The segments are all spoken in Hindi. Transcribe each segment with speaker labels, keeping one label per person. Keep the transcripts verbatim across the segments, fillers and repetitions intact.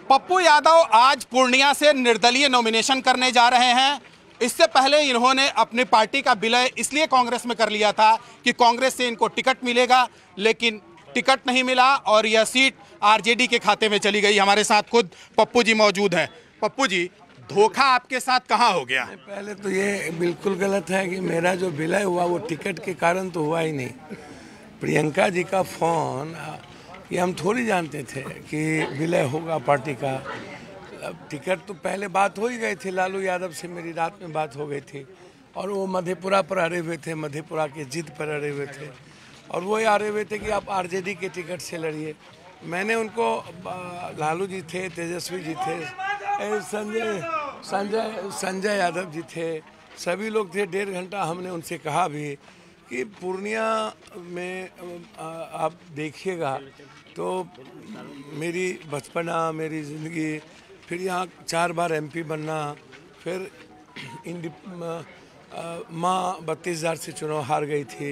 Speaker 1: पप्पू यादव आज पूर्णिया से निर्दलीय नॉमिनेशन करने जा रहे हैं। इससे पहले इन्होंने अपनी पार्टी का विलय इसलिए कांग्रेस में कर लिया था कि कांग्रेस से इनको टिकट मिलेगा, लेकिन टिकट नहीं मिला और यह सीट आरजेडी के खाते में चली गई। हमारे साथ खुद पप्पू जी मौजूद हैं। पप्पू जी, धोखा आपके साथ कहाँ हो गया?
Speaker 2: पहले तो ये बिल्कुल गलत है कि मेरा जो विलय हुआ वो टिकट के कारण तो हुआ ही नहीं। प्रियंका जी का फोन ये हम थोड़ी जानते थे कि विलय होगा पार्टी का। टिकट तो पहले बात हो ही गई थी, लालू यादव से मेरी रात में बात हो गई थी और वो मधेपुरा पर अड़े हुए थे, मधेपुरा के जिद पर अड़े हुए थे और वो अड़े हुए थे कि आप आरजेडी के टिकट से लड़िए। मैंने उनको, लालू जी थे, तेजस्वी जी थे, संजय संजय संजय यादव जी थे, सभी लोग थे। डेढ़ घंटा हमने उनसे कहा भी कि पूर्णिया में आप देखिएगा तो मेरी बचपना, मेरी ज़िंदगी, फिर यहाँ चार बार एमपी बनना, फिर इंडी माँ बत्तीस हज़ार से चुनाव हार गई थी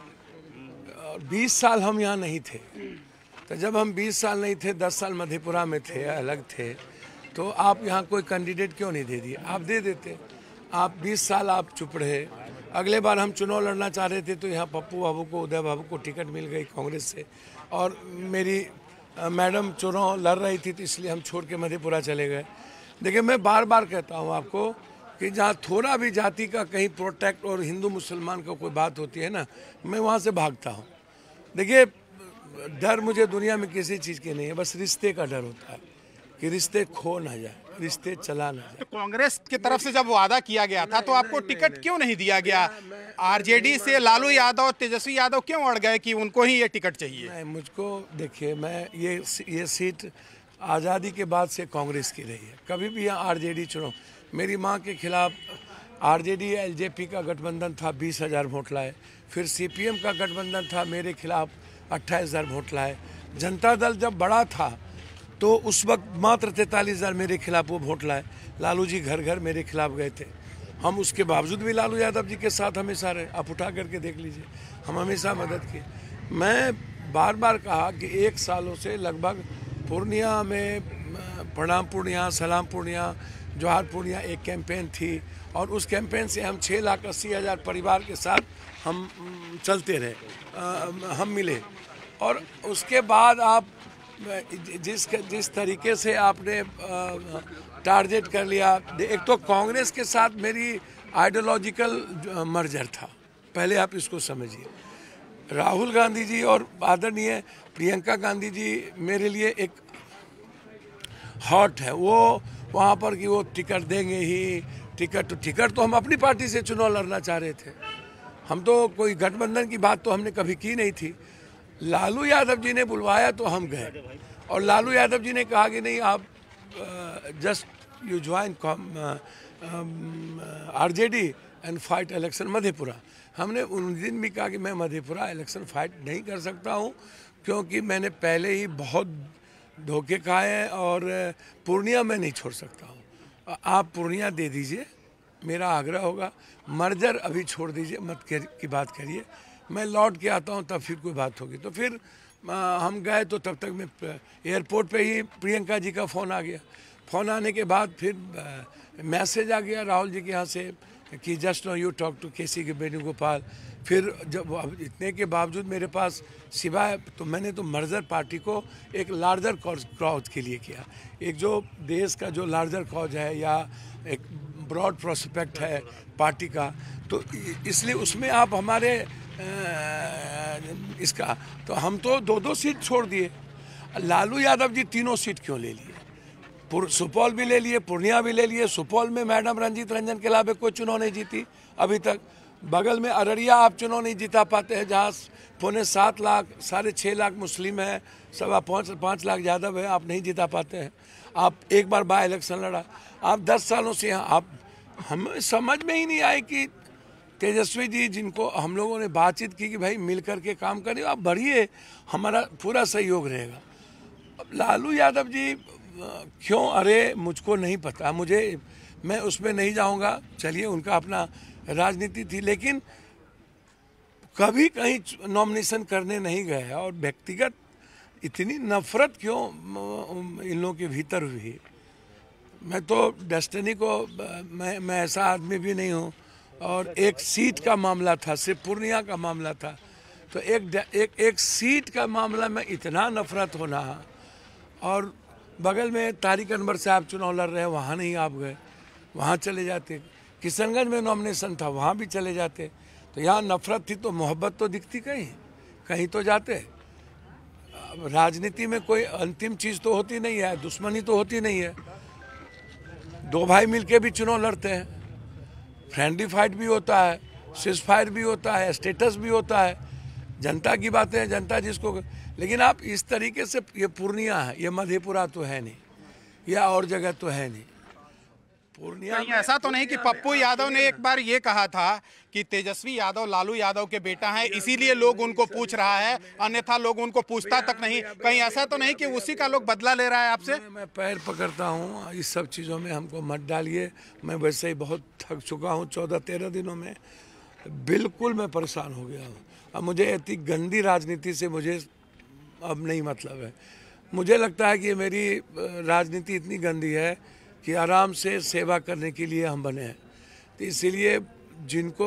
Speaker 2: और बीस साल हम यहाँ नहीं थे। तो जब हम बीस साल नहीं थे, दस साल मधेपुरा में थे, अलग थे, तो आप यहाँ कोई कैंडिडेट क्यों नहीं दे दिए? आप दे देते। आप बीस साल आप चुप रहे। अगले बार हम चुनाव लड़ना चाह रहे थे तो यहाँ पप्पू बाबू को, उदय बाबू को टिकट मिल गई कांग्रेस से और मेरी मैडम चुनाव लड़ रही थी तो इसलिए हम छोड़ के मधेपुरा चले गए। देखिए, मैं बार बार कहता हूँ आपको कि जहाँ थोड़ा भी जाति का कहीं प्रोटेक्ट और हिंदू मुसलमान का कोई बात होती है ना, मैं वहाँ से भागता हूँ। देखिए, डर मुझे दुनिया में किसी चीज़ की नहीं है, बस रिश्ते का डर होता है कि रिश्ते खो ना जाए, रिश्ते चला ना जाए।
Speaker 1: तो कांग्रेस की तरफ से जब वादा किया गया था तो आपको टिकट क्यों नहीं दिया गया? आरजेडी से लालू यादव, तेजस्वी यादव क्यों अड़ गए कि उनको ही ये टिकट चाहिए?
Speaker 2: नहीं, मुझको देखिए, मैं ये ये सीट आज़ादी के बाद से कांग्रेस की रही है। कभी भी यहाँ आरजेडी चुनाव, मेरी माँ के खिलाफ आरजेडी एलजेपी का गठबंधन था, बीस हज़ार वोट लाए। फिर सीपीएम का गठबंधन था, मेरे खिलाफ अट्ठाईस हज़ार वोट लाए। जनता दल जब बड़ा था तो उस वक्त मात्र तैंतालीस हज़ार मेरे खिलाफ वो वोट लाए। लालू जी घर घर मेरे खिलाफ गए थे। हम उसके बावजूद भी लालू यादव जी के साथ हमेशा रहे। आप उठा करके देख लीजिए, हम हमेशा मदद किए। मैं बार बार कहा कि एक सालों से लगभग पूर्णिया में प्रणाम पूर्णिया, सलाम पूर्णिया, जोहार पूर्णिया एक कैंपेन थी और उस कैंपेन से हम छः लाख अस्सी हज़ार परिवार के साथ हम चलते रहे, आ, हम मिले। और उसके बाद आप जिस जिस तरीके से आपने टारगेट कर लिया, एक तो कांग्रेस के साथ मेरी आइडियोलॉजिकल मर्जर था, पहले आप इसको समझिए। राहुल गांधी जी और आदरणीय प्रियंका गांधी जी मेरे लिए एक हॉट है, वो वहाँ पर कि वो टिकट देंगे ही। टिकट तो टिकट तो हम अपनी पार्टी से चुनाव लड़ना चाह रहे थे, हम तो कोई गठबंधन की बात तो हमने कभी की नहीं थी। लालू यादव जी ने बुलवाया तो हम गए और लालू यादव जी ने कहा कि नहीं, आप just you join RJD and fight election Madhepura. हमने उन दिन भी कहा कि मैं मधेपुरा इलेक्शन फाइट नहीं कर सकता हूं क्योंकि मैंने पहले ही बहुत धोखे खाए हैं और पूर्णिया में नहीं छोड़ सकता हूं। आप पूर्णिया दे दीजिए, मेरा आग्रह होगा। मर्जर अभी छोड़ दीजिए, मत की बात करिए। मैं लौट के आता हूँ तब फिर कोई बात होगी। तो फिर आ, हम गए तो तब तक मैं एयरपोर्ट पे ही प्रियंका जी का फ़ोन आ गया। फ़ोन आने के बाद फिर मैसेज आ गया राहुल जी के यहाँ से कि just no you talk to KC के वेणुगोपाल। फिर जब इतने के बावजूद मेरे पास सिवाय, तो मैंने तो मर्जर पार्टी को एक लार्जर कॉज के लिए किया। एक जो देश का जो लार्जर कॉज है या एक ब्रॉड प्रोस्पेक्ट है पार्टी का, तो इसलिए उसमें आप हमारे इसका, तो हम तो दो दो सीट छोड़ दिए। लालू यादव जी तीनों सीट क्यों ले लिए? सुपौल भी ले लिए, पूर्णिया भी ले लिए। सुपौल में मैडम रंजीत रंजन के अलावा कोई चुनाव नहीं जीती अभी तक। बगल में अररिया आप चुनाव नहीं जीता पाते हैं, जहाँ पौने सात लाख साढ़े छः लाख मुस्लिम है, सवा पाँच पाँच लाख यादव है, आप नहीं जीता पाते हैं। आप एक बार बाय इलेक्शन लड़ा, आप दस सालों से यहाँ, आप हमें समझ में ही नहीं आए कि तेजस्वी जी, जिनको हम लोगों ने बातचीत की कि भाई मिल कर के काम करिए, आप बढ़िए, हमारा पूरा सहयोग रहेगा। लालू यादव जी क्यों, अरे मुझको नहीं पता, मुझे, मैं उसमें नहीं जाऊंगा। चलिए, उनका अपना राजनीति थी, लेकिन कभी कहीं नॉमिनेशन करने नहीं गए और व्यक्तिगत इतनी नफरत क्यों इन लोगों के भीतर हुई? मैं तो डेस्टिनी को मैं मैं ऐसा आदमी भी नहीं हूँ। और एक सीट का मामला था, सिर्फ पूर्णिया का मामला था, तो एक एक एक सीट का मामला में इतना नफरत होना। और बगल में तारिक अनवर साहब चुनाव लड़ रहे हैं, वहाँ नहीं आप गए, वहाँ चले जाते। किशनगंज में नॉमिनेशन था, वहाँ भी चले जाते। तो यहाँ नफरत थी तो मोहब्बत तो दिखती कहीं कहीं तो जाते। राजनीति में कोई अंतिम चीज़ तो होती नहीं है, दुश्मनी तो होती नहीं है। दो भाई मिलके भी चुनाव लड़ते हैं, फ्रेंडली फाइट भी होता है, सिस फायर भी होता है, स्टेटस भी होता है, जनता की बातें हैं, जनता जिसको। लेकिन आप इस तरीके से, ये पूर्णिया है, ये मधेपुरा तो है नहीं, या और जगह तो है नहीं। पूर्णिया
Speaker 1: कहीं ऐसा तो नहीं कि पप्पू यादव ने एक बार ये कहा था कि तेजस्वी यादव लालू यादव के बेटा हैं, इसीलिए लोग उनको पूछ रहा है, अन्यथा लोग उनको पूछता तक नहीं? कहीं ऐसा तो नहीं कि उसी का लोग बदला ले रहा है आपसे?
Speaker 2: मैं, मैं पैर पकड़ता हूँ, इस सब चीज़ों में हमको मत डालिए। मैं वैसे ही बहुत थक चुका हूँ चौदह तेरह दिनों में, बिल्कुल मैं परेशान हो गया हूँ। अब मुझे इतनी गंदी राजनीति से मुझे अब नहीं मतलब है। मुझे लगता है कि मेरी राजनीति इतनी गंदी है कि आराम से सेवा करने के लिए हम बने हैं। तो इसीलिए जिनको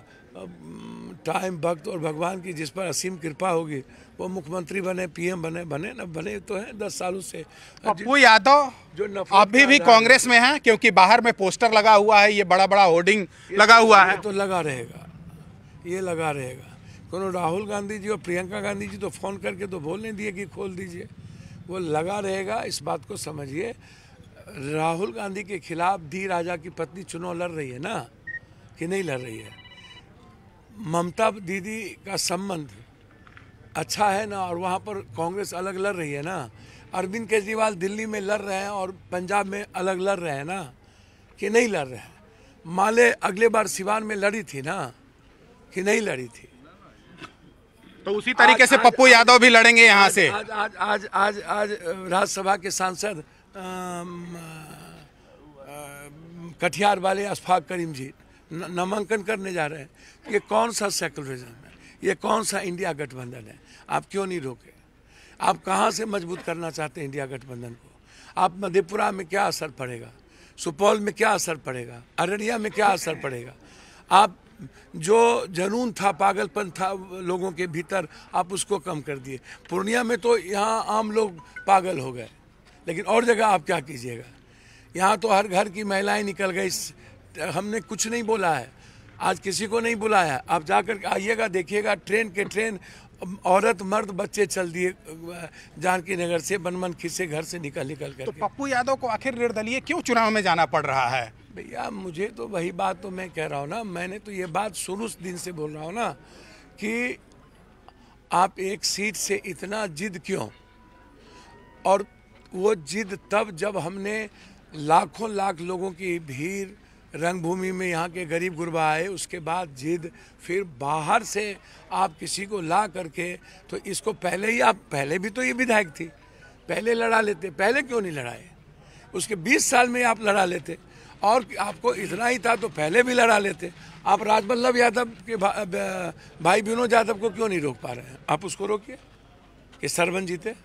Speaker 2: टाइम, वक्त और भगवान की जिस पर असीम कृपा होगी वो मुख्यमंत्री बने, पीएम बने, बने न बने तो हैं दस सालों से।
Speaker 1: पप्पू यादव जो अभी भी कांग्रेस में हैं, क्योंकि बाहर में पोस्टर लगा हुआ है, ये बड़ा बड़ा होर्डिंग लगा हुआ है।
Speaker 2: तो लगा रहेगा, ये लगा रहेगा। कोनो राहुल गांधी जी और प्रियंका गांधी जी तो फ़ोन करके तो बोल नहीं दिए कि खोल दीजिए, वो लगा रहेगा। इस बात को समझिए। राहुल गांधी के खिलाफ डी राजा की पत्नी चुनाव लड़ रही है ना, कि नहीं लड़ रही है? ममता दीदी का संबंध अच्छा है ना, और वहाँ पर कांग्रेस अलग लड़ रही है ना। अरविंद केजरीवाल दिल्ली में लड़ रहे हैं और पंजाब में अलग लड़ रहे हैं ना, कि नहीं लड़ रहे हैं? माले अगले बार सिवान में लड़ी थी ना, कि नहीं लड़ी थी?
Speaker 1: तो उसी तरीके से पप्पू यादव भी लड़ेंगे यहाँ से।
Speaker 2: आज आज आज आज आज राज्यसभा के सांसद कटिहार वाले अशफाक करीम जी नामांकन करने जा रहे हैं। ये कौन सा सेकुलरिज्म है? ये कौन सा इंडिया गठबंधन है? आप क्यों नहीं रोके? आप कहाँ से मजबूत करना चाहते हैं इंडिया गठबंधन को? आप मधेपुरा में क्या असर पड़ेगा? सुपौल में क्या असर पड़ेगा? अररिया में क्या असर पड़ेगा? आप जो जुनून था, पागलपन था लोगों के भीतर, आप उसको कम कर दिए। पूर्णिया में तो यहाँ आम लोग पागल हो गए, लेकिन और जगह आप क्या कीजिएगा? यहाँ तो हर घर की महिलाएं निकल गई। हमने कुछ नहीं बोला है, आज किसी को नहीं बुलाया। आप जाकर आइएगा, देखिएगा, ट्रेन के ट्रेन औरत मर्द बच्चे चल दिए जानकी नगर से, बनमन खिस्से घर से निकल निकल कर।
Speaker 1: तो पप्पू यादव को आखिर निर्दलीय क्यों चुनाव में जाना पड़ रहा है?
Speaker 2: भैया मुझे तो वही बात तो मैं कह रहा हूँ ना, मैंने तो ये बात शुरू दिन से बोल रहा हूँ ना कि आप एक सीट से इतना जिद क्यों? और वो जिद तब जब हमने लाखों लाख लोगों की भीड़ रंगभूमि में यहाँ के गरीब गुरबा आए, उसके बाद जिद, फिर बाहर से आप किसी को ला करके, तो इसको पहले ही आप, पहले भी तो ये विधायक थी, पहले लड़ा लेते, पहले क्यों नहीं लड़ाए? उसके बीस साल में आप लड़ा लेते, और आपको इतना ही था तो पहले भी लड़ा लेते। आप राजवल्लभ यादव के भा, भाई विनोद यादव को क्यों नहीं रोक पा रहे हैं? आप उसको रोकिए कि सरपंच जीते।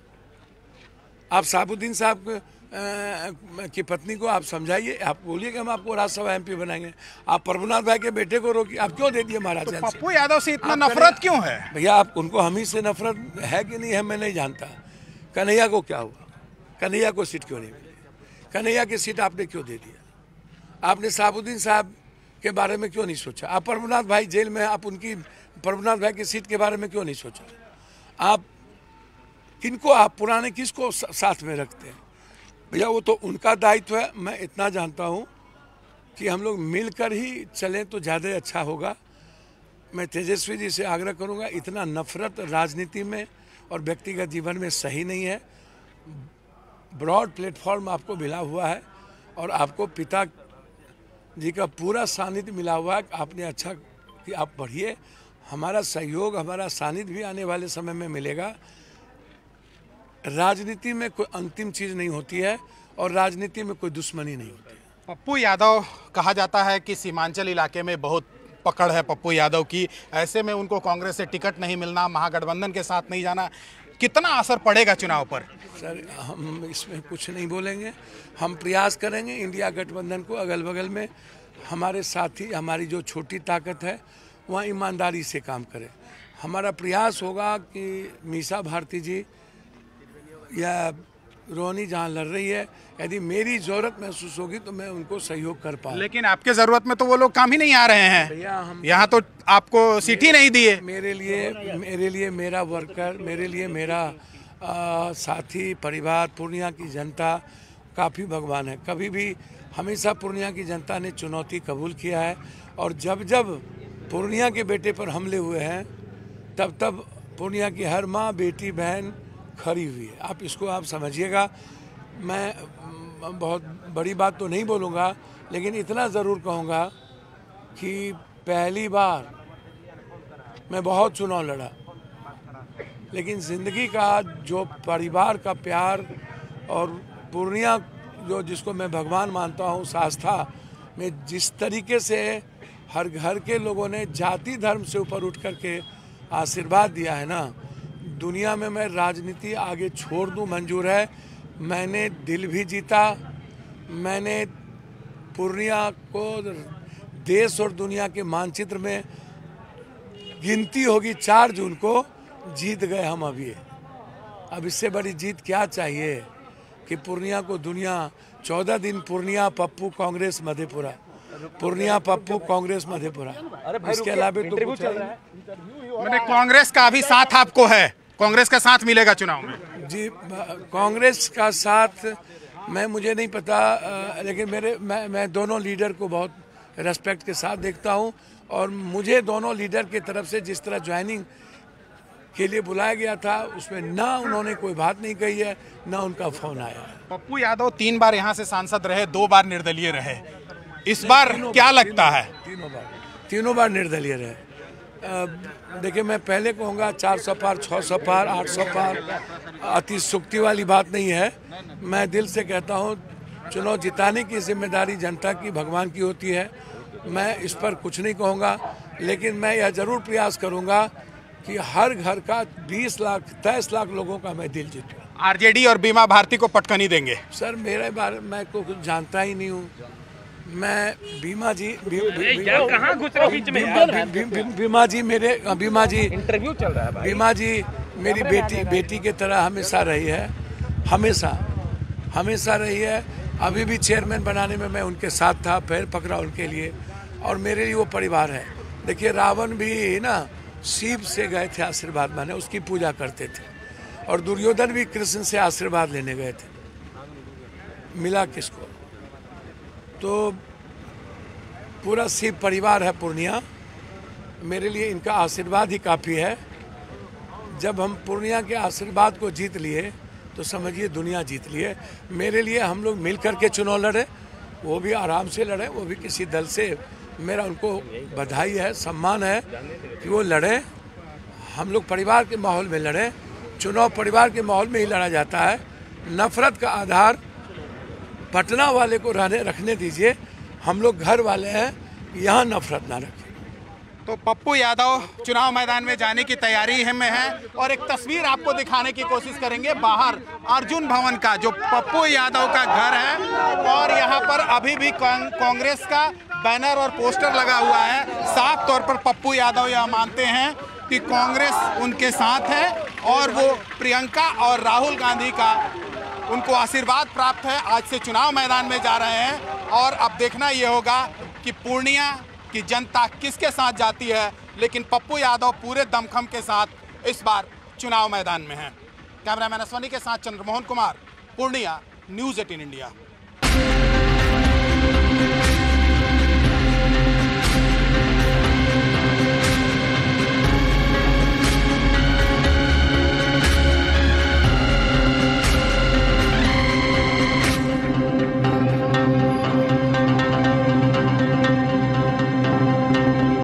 Speaker 2: आप साबुद्दीन साहब की पत्नी को आप समझाइए, आप बोलिए कि हम आपको राज्यसभा एमपी बनाएंगे। आप प्रभुनाथ भाई के बेटे को रोकिए, आप क्यों दे दिए महाराज?
Speaker 1: तो पप्पू यादव से इतना नफरत क्यों है?
Speaker 2: भैया आप उनको हम ही से नफरत है कि नहीं है मैं नहीं जानता। कन्हैया को क्या हुआ? कन्हैया को सीट क्यों नहीं मिली? कन्हैया की सीट आपने क्यों दे दिया? आपने साबुद्दीन साहब के बारे में क्यों नहीं सोचा? आप प्रभुनाथ भाई जेल में, आप उनकी प्रभुनाथ भाई की सीट के बारे में क्यों नहीं सोचा? आप किनको, आप पुराने किसको साथ में रखते हैं? भैया वो तो उनका दायित्व है। मैं इतना जानता हूँ कि हम लोग मिलकर ही चलें तो ज़्यादा अच्छा होगा। मैं तेजस्वी जी से आग्रह करूँगा, इतना नफरत राजनीति में और व्यक्तिगत जीवन में सही नहीं है। ब्रॉड प्लेटफॉर्म आपको मिला हुआ है और आपको पिता जी का पूरा सानिध्य मिला हुआ है। आपने अच्छा कि आप बढ़िए, हमारा सहयोग, हमारा सानिध्य भी आने वाले समय में मिलेगा। राजनीति में कोई अंतिम चीज़ नहीं होती है और राजनीति में कोई दुश्मनी नहीं होती है।
Speaker 1: पप्पू यादव कहा जाता है कि सीमांचल इलाके में बहुत पकड़ है पप्पू यादव की, ऐसे में उनको कांग्रेस से टिकट नहीं मिलना, महागठबंधन के साथ नहीं जाना, कितना असर पड़ेगा चुनाव पर?
Speaker 2: सर हम इसमें कुछ नहीं बोलेंगे। हम प्रयास करेंगे इंडिया गठबंधन को अगल बगल में हमारे साथी, हमारी जो छोटी ताकत है वहाँ ईमानदारी से काम करें। हमारा प्रयास होगा कि मीसा भारती जी या रोहिणी जहाँ लड़ रही है, यदि मेरी ज़रूरत महसूस होगी तो मैं उनको सहयोग कर पाऊँ।
Speaker 1: लेकिन आपके ज़रूरत में तो वो लोग काम ही नहीं आ रहे हैं।
Speaker 2: भैया हम
Speaker 1: यहाँ तो आपको सीट ही नहीं दिए।
Speaker 2: मेरे लिए मेरे लिए मेरा वर्कर, मेरे लिए मेरा आ, साथी, परिवार, पूर्णिया की जनता काफ़ी भगवान है। कभी भी हमेशा पूर्णिया की जनता ने चुनौती कबूल किया है और जब जब पूर्णिया के बेटे पर हमले हुए हैं तब तब पूर्णिया की हर माँ, बेटी, बहन खड़ी हुई है। आप इसको आप समझिएगा। मैं बहुत बड़ी बात तो नहीं बोलूँगा, लेकिन इतना ज़रूर कहूँगा कि पहली बार मैं बहुत चुनाव लड़ा, लेकिन ज़िंदगी का जो परिवार का प्यार और पूर्णिया जो जिसको मैं भगवान मानता हूँ, आस्था में जिस तरीके से हर घर के लोगों ने जाति धर्म से ऊपर उठ कर के आशीर्वाद दिया है ना, दुनिया में मैं राजनीति आगे छोड़ दूं मंजूर है। मैंने दिल भी जीता। मैंने पूर्णिया को देश और दुनिया के मानचित्र में गिनती होगी चार जून को जीत गए हम। अभी अब इससे बड़ी जीत क्या चाहिए कि पूर्णिया को दुनिया चौदह दिन पूर्णिया पप्पू कांग्रेस मधेपुरा, पूर्णिया पप्पू कांग्रेस मधेपुरा, इसके अलावा तो कुछ है।
Speaker 1: मैंने कांग्रेस का भी साथ आपको है, कांग्रेस का साथ मिलेगा चुनाव में?
Speaker 2: जी कांग्रेस का साथ मैं मुझे नहीं पता, लेकिन मेरे मैं मैं दोनों लीडर को बहुत रेस्पेक्ट के साथ देखता हूं और मुझे दोनों लीडर की तरफ से जिस तरह ज्वाइनिंग के लिए बुलाया गया था उसमें ना उन्होंने कोई बात नहीं कही है, ना उनका फोन आया है।
Speaker 1: पप्पू यादव तीन बार यहाँ से सांसद रहे, दो बार निर्दलीय रहे। इस बार क्या लगता है?
Speaker 2: तीनों बार तीनों बार निर्दलीय रहे। देखिए मैं पहले कहूँगा चार सौ पार, छः सौ पार, आठ सौ पार अति सुक्ति वाली बात नहीं है। मैं दिल से कहता हूँ चुनाव जिताने की जिम्मेदारी जनता की, भगवान की होती है। मैं इस पर कुछ नहीं कहूँगा, लेकिन मैं यह जरूर प्रयास करूँगा कि हर घर का बीस लाख तेईस लाख लोगों का मैं दिल जीतूँ।
Speaker 1: आरजेडी और बीमा भारती को पटकनी देंगे?
Speaker 2: सर मेरे बारे में को कुछ जानता ही नहीं हूँ। मैं बीमा जी बी, बी, बी,
Speaker 3: कहाँ घुस रहे हो बीच में?
Speaker 2: बी, बी, बीमा जी मेरे बीमा जी
Speaker 3: इंटरव्यू चल रहा है भाई।
Speaker 2: बीमा जी मेरी बेटी बेटी के तरह हमेशा रही है, हमेशा हमेशा रही है। अभी भी चेयरमैन बनाने में मैं उनके साथ था, पैर पकड़ा उनके लिए, और मेरे लिए वो परिवार है। देखिए रावण भी ना शिव से गए थे आशीर्वाद माने, उसकी पूजा करते थे, और दुर्योधन भी कृष्ण से आशीर्वाद लेने गए थे। मिला किसको? तो पूरा शिव परिवार है पूर्णिया। मेरे लिए इनका आशीर्वाद ही काफ़ी है। जब हम पूर्णिया के आशीर्वाद को जीत लिए तो समझिए दुनिया जीत लिए। मेरे लिए हम लोग मिल कर के चुनाव लड़े, वो भी आराम से लड़े, वो भी किसी दल से। मेरा उनको बधाई है, सम्मान है कि वो लड़े। हम लोग परिवार के माहौल में लड़े। चुनाव परिवार के माहौल में ही लड़ा जाता है। नफरत का आधार पटना वाले को रहने रखने दीजिए, हम लोग घर वाले हैं, यहाँ नफरत ना रखें।
Speaker 1: तो पप्पू यादव चुनाव मैदान में जाने की तैयारी में है, और एक तस्वीर आपको दिखाने की कोशिश करेंगे बाहर अर्जुन भवन का, जो पप्पू यादव का घर है, और यहाँ पर अभी भी कांग्रेस का बैनर और पोस्टर लगा हुआ है। साफ तौर पर पप्पू यादव यह मानते हैं कि कांग्रेस उनके साथ है और वो प्रियंका और राहुल गांधी का उनको आशीर्वाद प्राप्त है। आज से चुनाव मैदान में जा रहे हैं, और अब देखना ये होगा कि पूर्णिया की जनता किसके साथ जाती है, लेकिन पप्पू यादव पूरे दमखम के साथ इस बार चुनाव मैदान में हैं। कैमरामैन अश्वनी के साथ Chandramohan Kumar, Purnia, news eighteen India.